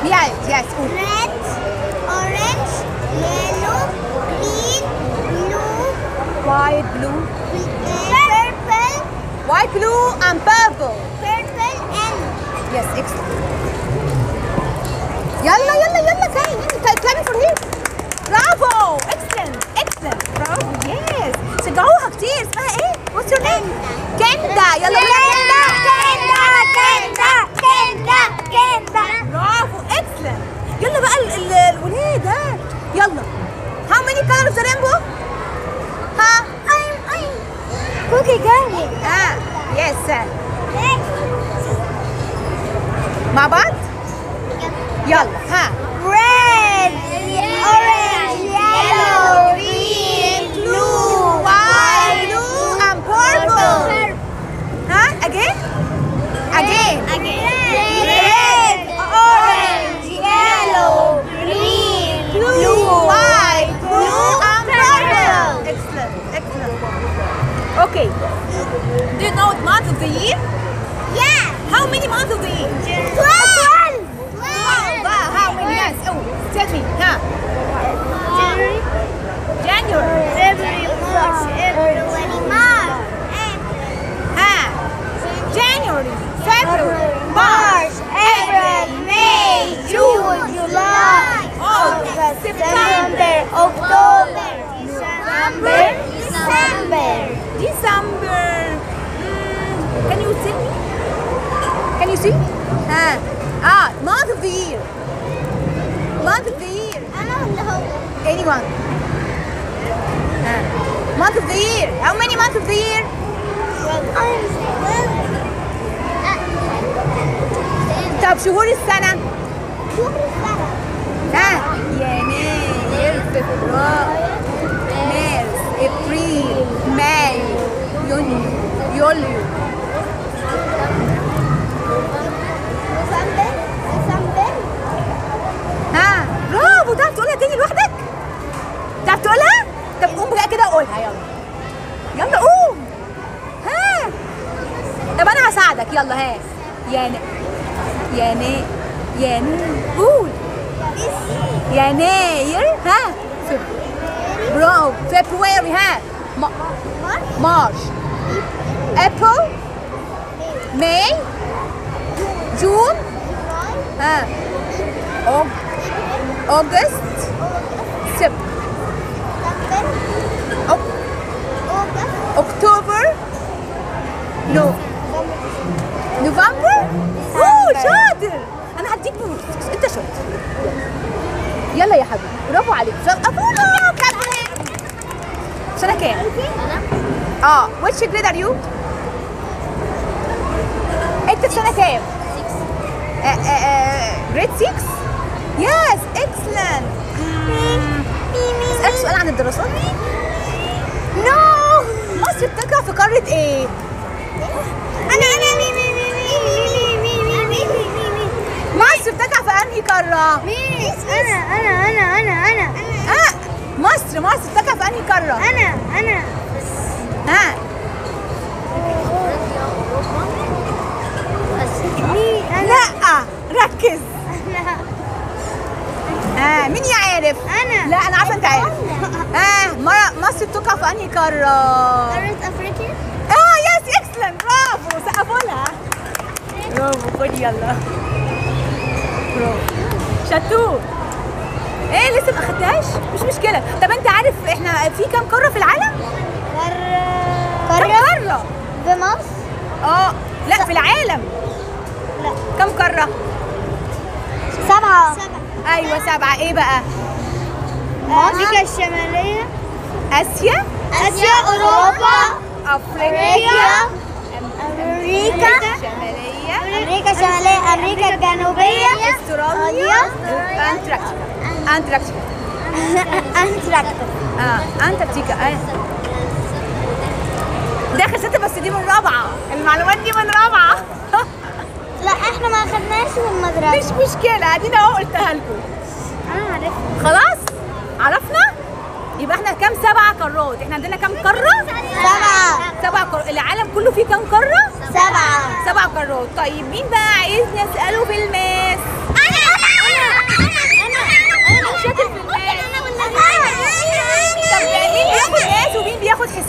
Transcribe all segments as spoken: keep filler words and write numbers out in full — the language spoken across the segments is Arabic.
Yes, yes. Red, orange, yellow, green, blue, White, blue. purple, White, blue, and purple. purple, and Yes, excellent. يلا يلا يلا كمل انت كمل for here. برافو. Excellent. Excellent. برافو. Yes. شجعوها كتير. اسمها ايه؟ What's your name? كندا. يلا بينا كندا. كندا كندا كندا. برافو. Excellent. يلا بقى ال- ال- الولاد ها. يلا. How many colors the rainbow؟ ها؟ I'm I'm cookie girl. اه. Yes. مع بعض؟ يلا ها. Red, orange, yellow, green, blue, white, blue, and purple. ها again? Again. Red, orange, yellow, green, blue, white, blue, and purple. purple. Excellent, excellent. Okay. Do you know the month of the year? Yeah. How many months of the year? Twelve. Wow, how many? Yes. Oh, tell me. Huh? January, January. February, March, April, March, Huh? January, February, March, April, May, June, July, August, September, October, November, December. December. Mm, can you see me? Can you see? Huh? Ah, month of the year. Month of the year. أنا ولا هو؟ Anyone? Huh? Month of the year. How many months of the year? طب شهور السنة؟ ها؟ يناير، فبراير، مارس، ابريل، مايو، يونيو، يوليو. نوفمبر، ديسمبر. ها؟ برافو. تعرف تقولها تاني لوحدك؟ تعرف تقولها؟ طب قوم بقى كده وقولها يلا. يلا قوم. ها؟ طب أنا هساعدك يلا ها. يانا يانا يانا قول. يناير ها. فب- برافو. فبراير ها. ما- مارش. ابريل. ماي. جون. ها. أوج- أوغست. سب. أوك- أكتوبر. نو. نوفمبر. اوه شاطر. انا هديك بونص. انت شاطر. يلا يا حبيبي. برافو عليك. برافو. كمل. سنة كام؟ اه which grade are you؟ انت في سنة كام؟ جريد ستة؟ يس اكسلنت. اسألك سؤال عن الدراسات؟ نو. مصر بتقع في قارة ايه؟ أنا أنا مي مي مي مي مي مي مي مي مي مصر بتقع في انهي قارة؟ مي. أنا أنا أنا أنا أنا اه مصر مصر بتقع في انهي قارة؟ أنا أنا ها مي أنا لا ركز. أنا ها مين يعرف؟ أنا لا انا عارفه انت عارف. ها مرة مصر بتقع في انهي قارة؟ قارة أفريقيا. اه يس اكسلنت. برافو. سقفوا لها. برافو. خد يلا. برافو. شطور. ايه لسه ما اخدتهاش؟ مش مشكلة. طب انت عارف احنا في كام قارة في العالم؟ قارة كام قارة؟ في مصر؟ اه لا في العالم. لا كام قارة؟ سبعة. سبعة. ايوه سبعة. ايه بقى؟ أمريكا الشمالية، اسيا، آسيا، أوروبا، افريقيا، أمريكا، الشمالية، أمريكا الشمالية، أمريكا الجنوبية، استراليا، انتاركتيكا. انتاركتيكا. أنتاركتيكا. اه انتاركتيكا. اه داخل ستة بس دي من رابعة. المعلومات دي من رابعة. لا احنا ما اخدناش في المدرسة. مش مشكلة ادينا اهو قلتها لكم. انا عرفت. خلاص عرفنا؟ يبقى احنا كام؟ سبع قارات. احنا عندنا كام قارة؟ سبعة. سبع قارات. العالم كله فيه كام قارة؟ سبعة. سبع قارات. طيب مين بقى عايزني اسأله في الماس؟ انا انا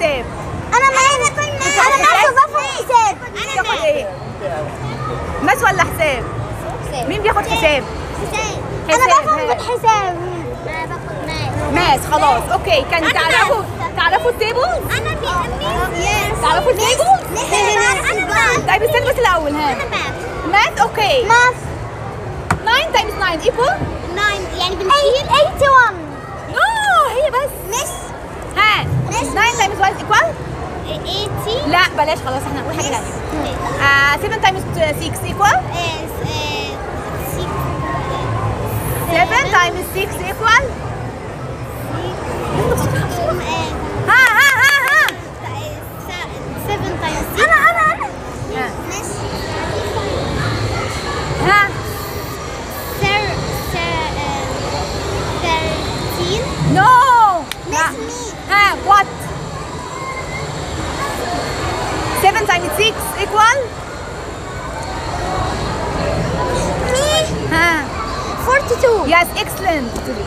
حساب؟ انا ما انا ماس وبفهم حساب. بتاخد ايه؟ ماس ولا حساب؟ مين بياخد حساب؟ انا بفهم ها. بالحساب. انا باخد ماس. ماس خلاص اوكي. كان تعرفوا تعرفوا التيبل؟ انا في تعرفوا التيبل؟ طيب استنى بس الاول. ها ماث اوكي. ماس تسعة تايمز تسعة ايكوال تسعة يعني بنشيل واحد وثمانين. نو هي بس مش ها تسعة تايمز واحد ايكوال ثمانين. لا بلاش خلاص احنا هنقول حاجه ثانيه. آه سبعة تايمز ستة ايكوال سبعة تايمز ستة ايكوال ها ها ها ها سبعة times انا انا انا ها. ماشي. ها سر سر ثلاثين. نو مش مي. ها وات سبعة تايمز ستة ايكوال مي ها اثنين وأربعين. يس اكسلنت.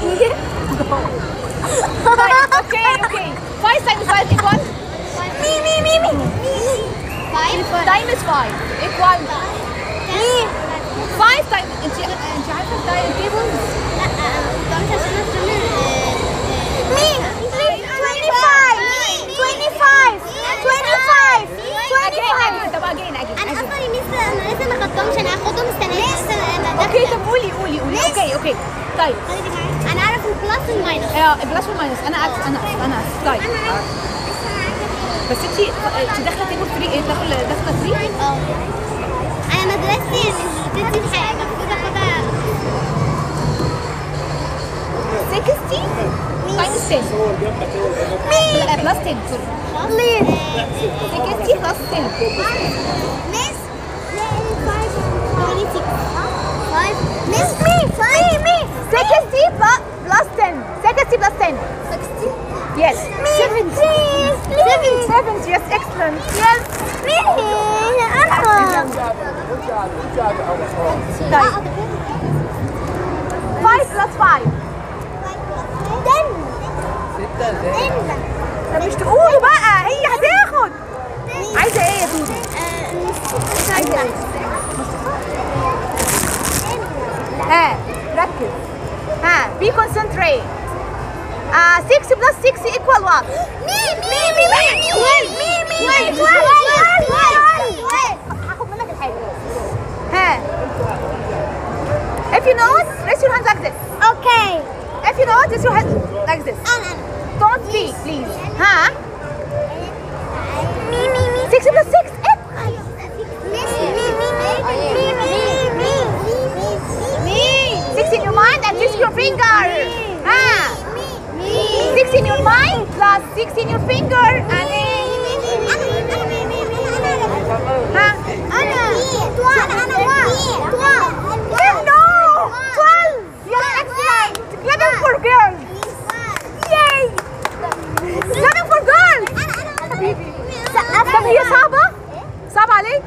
اوكي اوكي خمسة تايمز خمسة ايكوال مي مي مي مي خمسة تايمز خمسة ايكوال مي خمسة تايمز انت انت عارفه التايم تيبل؟ لا مش عشان افهم. مي طب اجين اجين انا اصلا يا ميس انا لسه ما خدتهمش. انا هاخدهم السنه دي. انا اوكي طب قولي قولي قولي اوكي اوكي طيب انا اعرف البلس والماينس. اه بلس والماينس. انا اسف انا اسف انا اسف طيب بس انت انت داخله تيبل ثلاثة ايه داخله داخله ثلاثة؟ اه انا مدرستي بتدي الحاجه المفروض اخدها ستين تايمز عشرة لا بلس عشرة سوري ستين بلس عشرة ميس ميس مي مي مي ستين بلس عشرة ستين بلس عشرة yes سبعين بليز seven yes excellent يس مي انا طيب خمسة بلس خمسة دن طب مش تقولوا بقى هي هتاخد. عايزه ايه يا دودو؟ عايزه ايه؟ ها ركز ها بي كونسنتريت. آه ستة بلس ستة equal what؟ مي مي مي مي مي مي هاخد منك الحاجه. ها if you know it raise your hand like this. اوكي if you know it raise your hand like this. انا don't speak please. ها مي مي مي ستة بلس ستة six in your mind and six in your finger. Ah, six in your mind plus six in your finger and ha. No, twelve. Yes, excellent. Eleven for girls. Yay. Eleven for girls. طب هي صعبة؟ صعبة عليك؟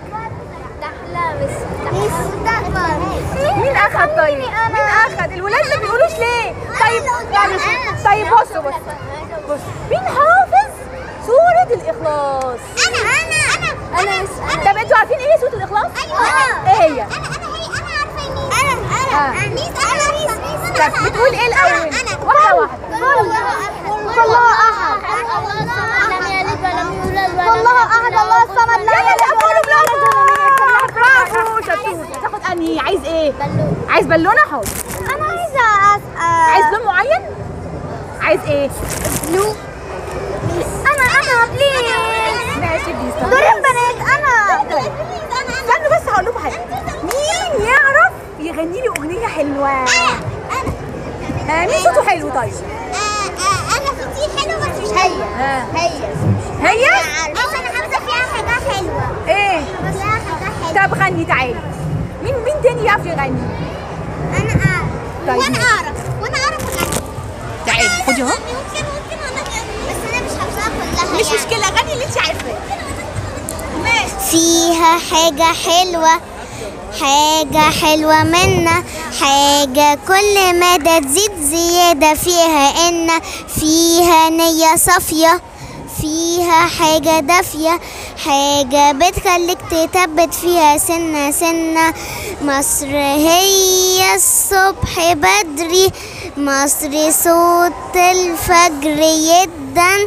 مين اخد طيب؟ مين اخد؟ الولاد ما بيقولوش ليه؟ طيب معلش طيب بصوا بصوا بص مين حافظ سورة الإخلاص؟ انا انا انا طب انتوا عارفين ايه سورة الإخلاص؟ ايوه ايه هي؟ انا انا هي انا عارفه مين. انا انا ميس انا ميس ميس طب بتقول ايه الأول؟ واحدة واحدة. الله احد الله الصمد لم يلد ولم يولد والله احد الله الصمد لا لا لا يلد برافو ولم برافو برافو شطور. هتاخد انهي؟ عايز ايه؟ بلون. عايز بالونة؟ حاضر. انا عايزه اسال عايز لون معين؟ عايز ايه؟ بلو. انا انا بليز ماشي بليز. طب دور البنات انا طيب. استنوا بس هقول لكم حاجة. مين يعرف يغني لي أغنية حلوة؟ ها مين صوته حلو طيب؟ انا صوتي حلو بس مش هي. ها هي هي؟ بس انا حافظه فيها حاجه حلوه. ايه؟ بس فيها حاجه حلوه. طب غني تعالي. مين مين تاني يعرف يغني؟ انا اعرف. طيب وانا ماشي. اعرف وانا اعرف اغني. تعالي خدي اهو. ممكن ممكن انا بس انا مش حافظاها كلها. مش مشكلة غني اللي انت عارفاه. ماشي. فيها حاجة حلوة حاجة حلوة منا حاجة كل مدى تزيد زيادة فيها إن فيها نية صافية فيها حاجة دافية، حاجة بتخليك تثبت فيها سنة سنة. مصر هي الصبح بدري، مصر صوت الفجر جدا.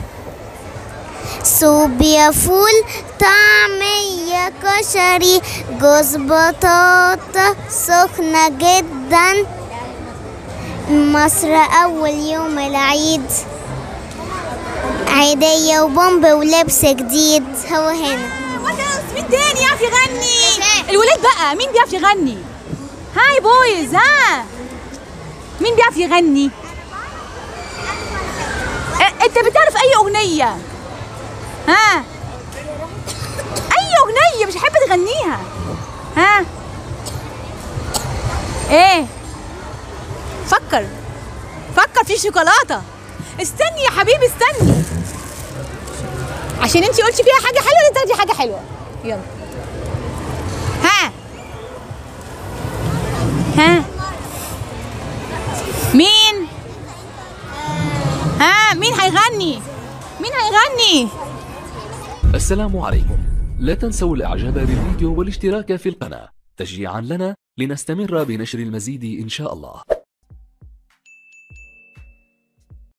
صوبيا فول طعمية كشري جوز بطاطا سخنة جدا. مصر أول يوم العيد عيدية وبومب ولبس جديد. هو هنا مين تاني يعرف يغني؟ الولاد بقى مين بيعرف يغني؟ هاي بويز، ها مين بيعرف يغني؟ اه انت بتعرف اي اغنية؟ ها اي اغنية مش حابة تغنيها؟ ها ايه؟ فكر فكر في شوكولاتة. استني يا حبيبي استني، عشان انتي قلتي فيها حاجة حلوة لازم تاخدي حاجة حلوة. يلا ها ها مين؟ ها مين هيغني؟ مين هيغني؟ السلام عليكم. لا تنسوا الاعجاب بالفيديو والاشتراك في القناة تشجيعا لنا لنستمر بنشر المزيد إن شاء الله.